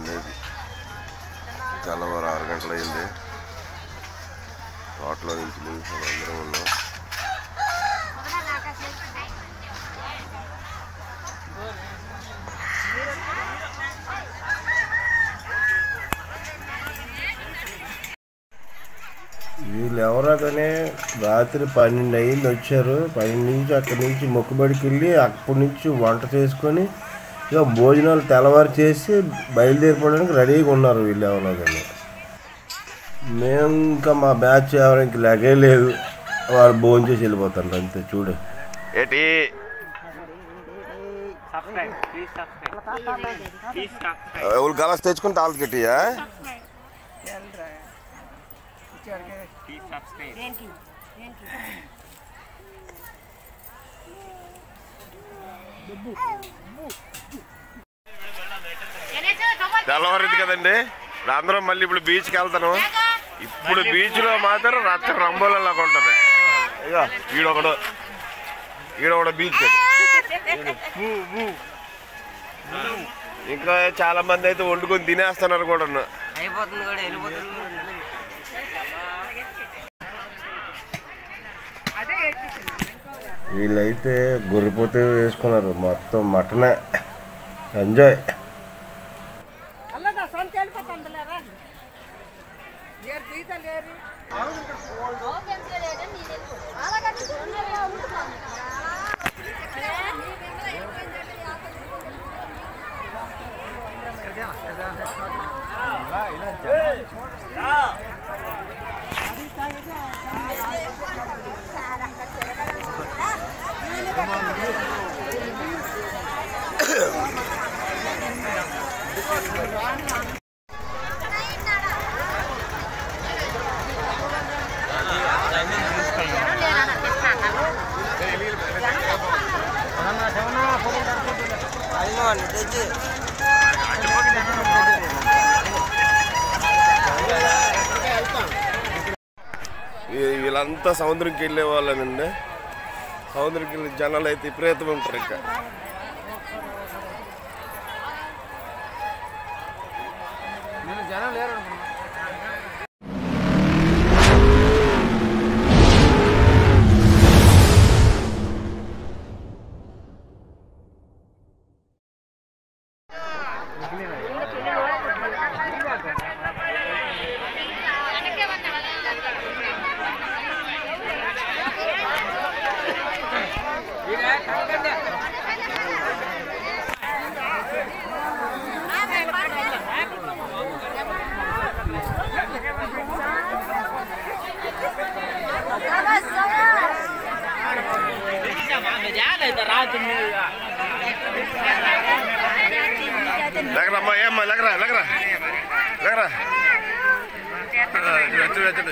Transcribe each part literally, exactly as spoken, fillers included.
వెళ్ళేది. తెల్లవారు ఆరు గంటలు అయింది. తోటలో నుంచి నిమిషం అందరం ఉన్నాం. వీళ్ళు ఎవరో కానీ రాత్రి పన్నెండు అయింది వచ్చారు. పన్నెండు నుంచి అక్కడి నుంచి మొక్కుబడికి వెళ్ళి అక్కడి నుంచి వంట చేసుకొని ఇక భోజనాలు తెల్లవారు చేసి బయలుదేరిపోవడానికి రెడీగా ఉన్నారు వీళ్ళు ఎవరో కానీ. మేము ఇంకా మా బ్యాచ్ ఎవరికి లగే లేదు, వాళ్ళు భోజనం చేసి వెళ్ళిపోతారు అంతే. చూడు ఏంటి వాళ్ళు గలాస్ తెచ్చుకుని తాళ్ళకి పెట్టియా. తెల్లవారింది కదండి, అందరం మళ్ళీ ఇప్పుడు బీచ్కి వెళ్తాను. ఇప్పుడు బీచ్లో మాత్రం రచ్చ రంబోలలాగా ఉంటుంది. ఇక ఈడొకడు ఈడొకడు బీచ్. ఇంకా చాలా మంది అయితే వండుకొని తినేస్తున్నారు కూడా. వీళ్ళైతే గొర్రెపోతే వేసుకున్నారు, మొత్తం మటనే ఎంజాయ్. వీళ్ళంతా సముద్రంకి వెళ్ళే వాళ్ళనండి. సముద్రంకి వెళ్ళే జనాలు అయితే విపరీతం ఉంటారు. ఇంకా జనం లేరు. Lagra ma ya ma lagra lagra lagra. Itu itu.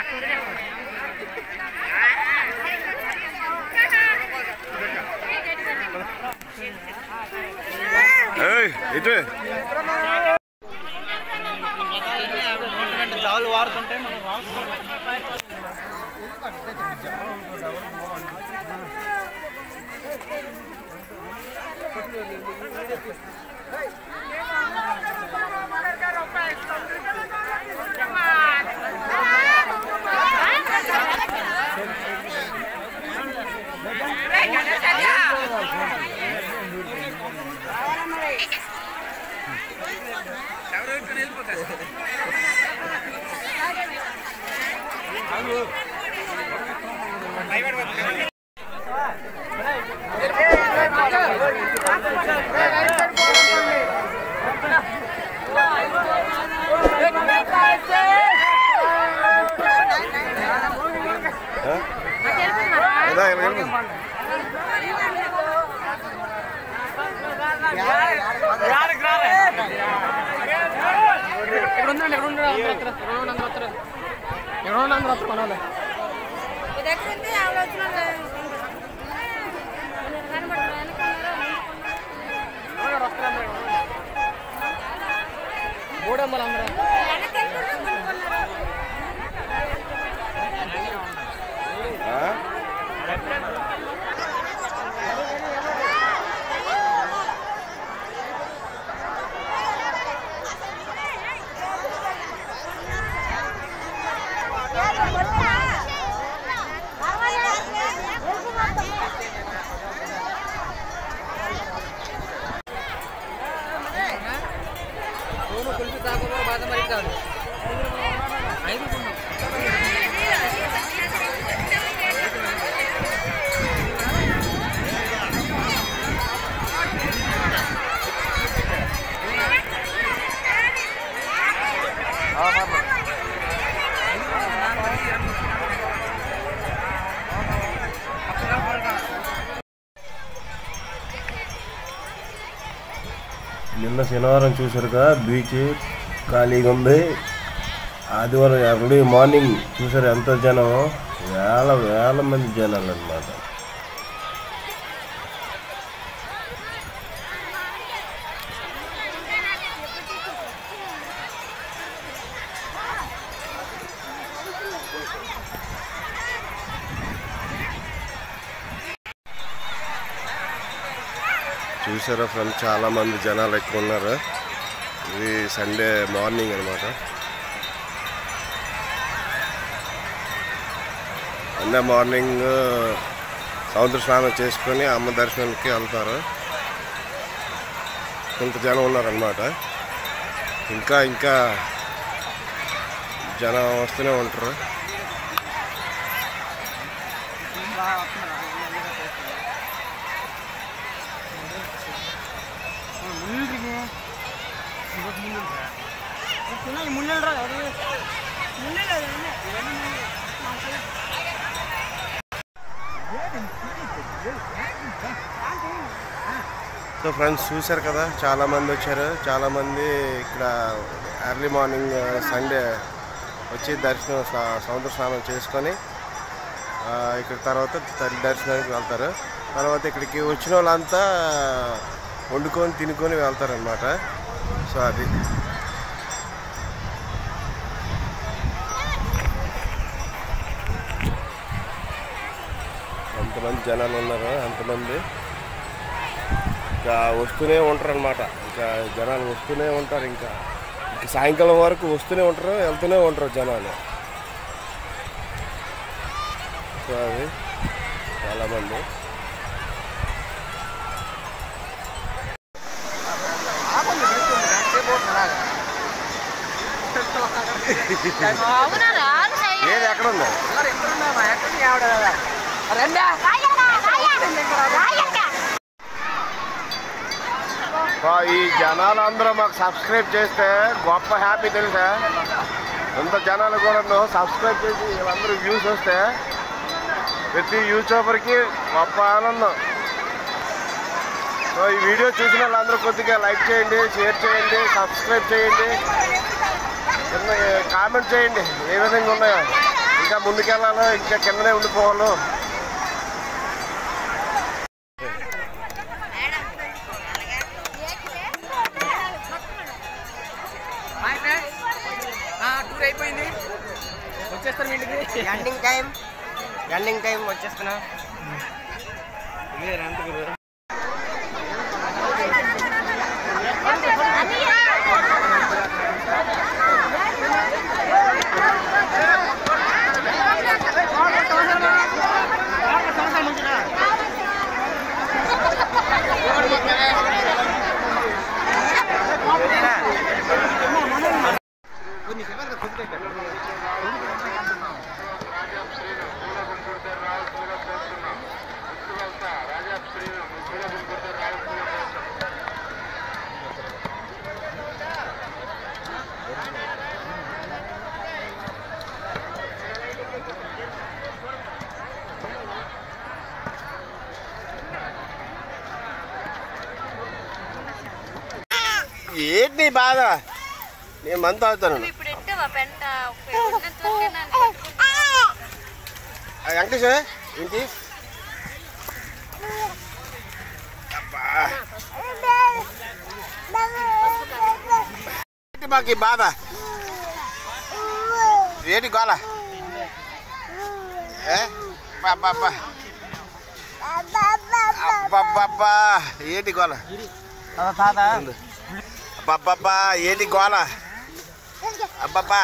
Hey, itu. Jauh వాడుతుంటే మనం నిన్న శనివారం చూసారుగా బీచ్ ఖాళీగా ఉంది. ఆదివారం ఎర్లీ మార్నింగ్ చూసారు ఎంత జనం, వేల వేల మంది జనాలు అన్నమాట. చూసారా ఫ్రెండ్స్, చాలా మంది జనాలు ఎక్కువ ఉన్నారు. ఇది సండే మార్నింగ్ అనమాట. సండే మార్నింగ్ సముద్ర స్నానం చేసుకొని అమ్మ దర్శనానికి వెళ్తారు. కొంత జనం ఉన్నారనమాట. ఇంకా ఇంకా జనం వస్తూనే ఉంటారు. సో ఫ్రెండ్స్ చూశారు కదా, చాలామంది వచ్చారు. చాలామంది ఇక్కడ ఎర్లీ మార్నింగ్ సండే వచ్చి దర్శనం సముద్ర స్నానం చేసుకొని ఇక్కడ తర్వాత తల్లి దర్శనానికి వెళ్తారు. తర్వాత ఇక్కడికి వచ్చిన వాళ్ళంతా వండుకొని తినుకొని వెళ్తారనమాట. సో అది ఎంతమంది జనాలు ఉన్నారు, అంతమంది ఇంకా వస్తూనే ఉంటారు అనమాట. ఇంకా జనాలు వస్తూనే ఉంటారు. ఇంకా ఇంకా సాయంకాలం వరకు వస్తూనే ఉంటారు, వెళ్తూనే ఉంటారు జనాలు. సో అది చాలామంది ఏది ఎక్కడ ఉందా ఈ జనాలు అందరూ మాకు సబ్స్క్రైబ్ చేస్తే గొప్ప హ్యాపీ తెలుసా. ఎంత జనాలు కూడా సబ్స్క్రైబ్ చేసి వీళ్ళందరూ వ్యూస్ వస్తే ప్రతి యూట్యూబర్కి గొప్ప ఆనందం. సో ఈ వీడియో చూసిన వాళ్ళందరూ కొద్దిగా లైక్ చేయండి, షేర్ చేయండి, సబ్స్క్రైబ్ చేయండి, కింద కామెంట్ చేయండి ఏ విధంగా ఉన్నాయో. ఇంకా ముందుకెళ్ళాలో ఇంకా కిందనే ఉండిపోవాలో. టూర్ అయిపోయింది, వచ్చేస్తాను ఇంటికి. ఎండింగ్ టైం ఎండింగ్ టైం వచ్చేస్తున్నా. ఏంటి బాధ? నేను మంత అవుతాను. వెంకటేష్ ఏంటి మాకు బాధ? ఏంటి గోళ? అబ్బబ్బబ్బా ఏంటి గోళ? అబ్బబ్బబ్బా ఏంటి గోళ? అబ్బబ్బా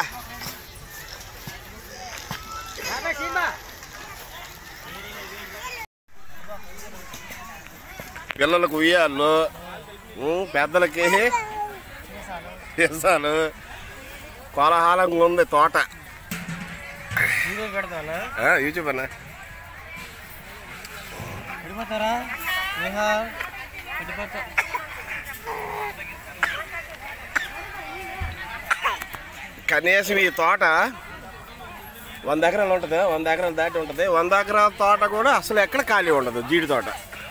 పిల్లలకు ఉయ్యాలు, పెద్దలకి పిజ్జాలు కోలాహలంగా ఉంది తోట. యూట్యూబ్ అన్నా కనీసం ఈ తోట వంద ఎకరాలు ఉంటుంది, వంద ఎకరాలు దాటి ఉంటుంది. వంద ఎకరాల తోట కూడా అసలు ఎక్కడ ఖాళీ ఉండదు జీడి తోట.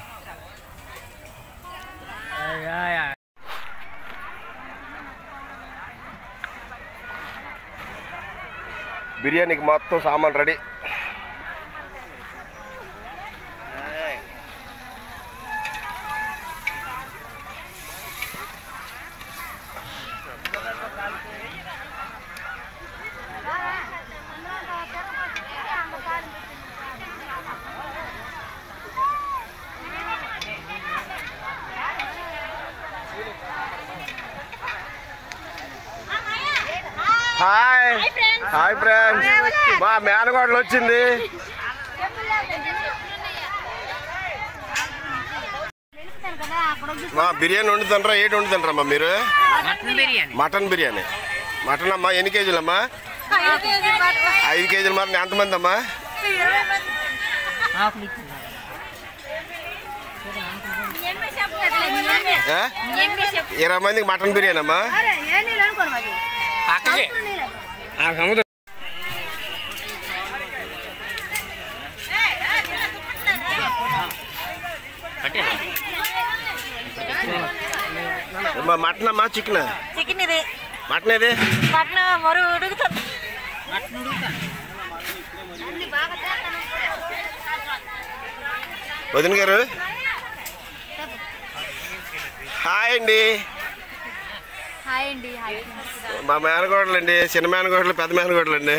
బిర్యానీకి మొత్తం సామాన్ రెడీ. హాయ్ హాయ్ ఫ్రెండ్స్, మా మేనగోడలు వచ్చింది. మా బిర్యానీ వండుతుండ్రా? ఏంటి వండుతుండ్రమ్మా మీరు? మటన్ బిర్యానీ. మటన్ అమ్మా ఎన్ని కేజీలు అమ్మా? ఐదు కేజీలు మటన్. ఎంతమంది అమ్మా? ఇరవై మందికి మటన్ బిర్యానీ అమ్మా. మటన్ అమ్మా చికెన్? చికెన్ ఇది. మటన్ ఇది? మటన్ మరు ఉడుకుతుంది. వదిన గారు హాయ్ అండి. హాయ్ అండి. మా మేనగోడలు అండి, చిన్న మేనగోడలు, పెద్ద మేనగోడలు అండి.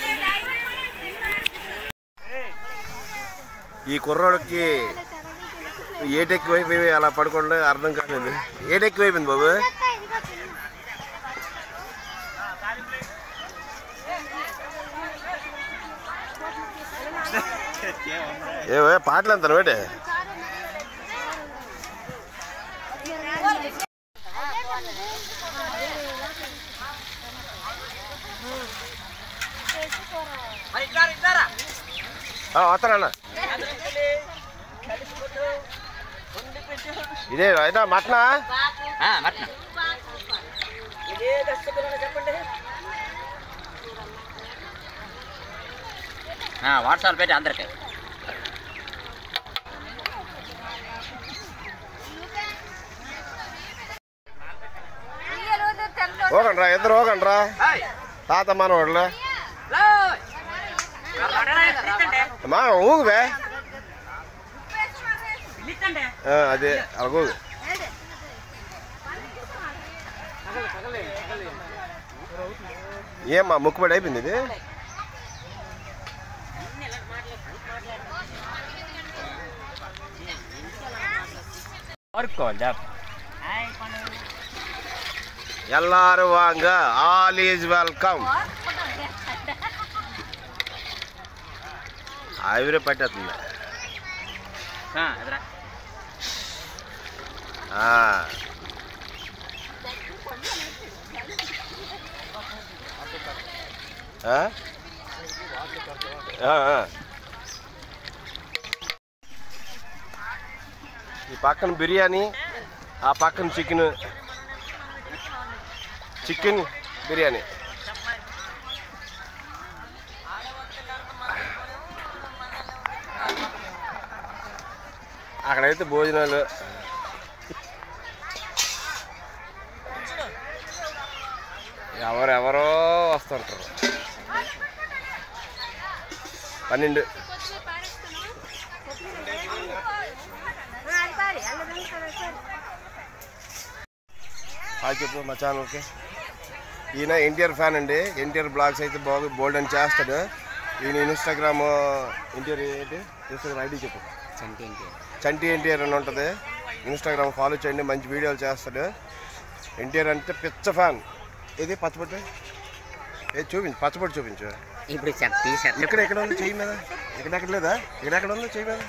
ఈ కుర్రోడికి ఏటెక్కువైపోయి అలా పడుకోండి, అర్థం కాలేదు. ఏటెక్కువైపోయింది బాబు. ఏ పాటలు అంత వేటే వస్తానన్నా. ఇదే అయినా మటనా? వాట్సాప్ పెట్టి అందరికీ ಹೋಗಣ್ರ ಎದ್ರು ಹೋಗಣ್ರ ತಾತ ಮಾನೋಡ್ಲ ಮಾ ಹೋಗ್ಬೆ అదే అలాగో ఏమ్మా ముక్కుబడి అయిపోయింది ఇది. ఎల్లారు వాంగ ఆల్ ఈజ్ వెల్కమ్. ఆవిరే పట్టేస్తుంది. ఈ పక్కన బిర్యానీ, ఆ పక్కన చికెన్ చికెన్ బిర్యానీ. అక్కడైతే భోజనాలు. ఎవరెవరో వస్తుంటారు. పన్నెండు హాయ్ చెప్పు మా ఛానల్కి. ఈయన ఎన్టీఆర్ ఫ్యాన్ అండి. ఎన్టీఆర్ బ్లాగ్స్ అయితే బాగా బోల్డ్ అని చేస్తాడు. ఈయన ఇన్స్టాగ్రామ్ ఎన్టీఆర్ ఏంటి ఇన్స్టాగ్రామ్ ఐడి చెప్పు. చంటి ఎన్టీఆర్ చంటి ఎన్టీఆర్ అని ఉంటుంది. ఇన్స్టాగ్రామ్ ఫాలో చేయండి, మంచి వీడియోలు చేస్తాడు. ఎన్టీఆర్ అంటే పిచ్చ ఫ్యాన్. ఇది పచ్చబొట్టు ఏ చూపించు, పచ్చబొట్టు చూపించు. ఇప్పుడు ఇక్కడ ఎక్కడ ఉంది చెయ్యి మీద? ఎక్కడెక్కడ లేదా? ఎక్కడెక్కడ ఉంది చెయ్యి మీద?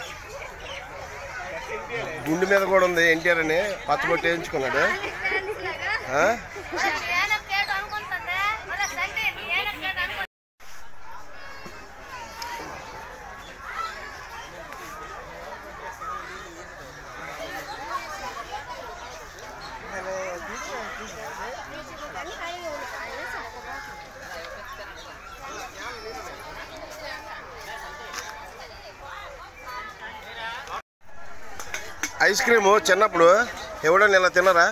గుండె మీద కూడా ఉంది ఎన్టీఆర్ అని పచ్చబొట్టు వేయించుకున్నాడు. ఐస్ క్రీము చిన్నప్పుడు ఎవడన్నా ఇలా తిన్నారా?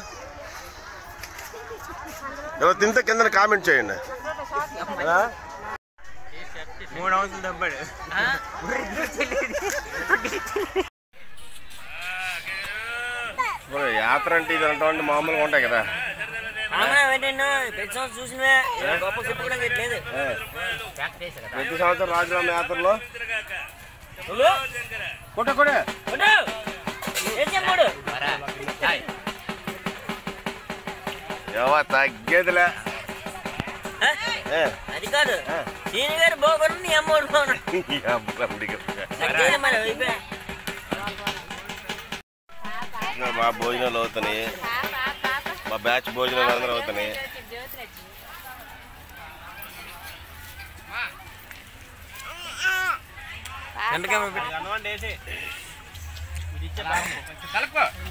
ఇలా తింటే కింద కామెంట్ చేయండి. మూడు అవసరం డబ్బాడు యాత్ర అంటే ఇది అంటే మామూలుగా ఉంటాయి కదా. ప్రతి సంవత్సరం రాజరామ యాత్రలో తగ్గేదిలే. అది కాదు సీని గారు బాగుండు నీ అమ్మోడు మా భోజనాలు అవుతున్నాయి, మా బ్యాచ్ భోజనాలు అందరూ అవుతున్నాయి. ఎంతకే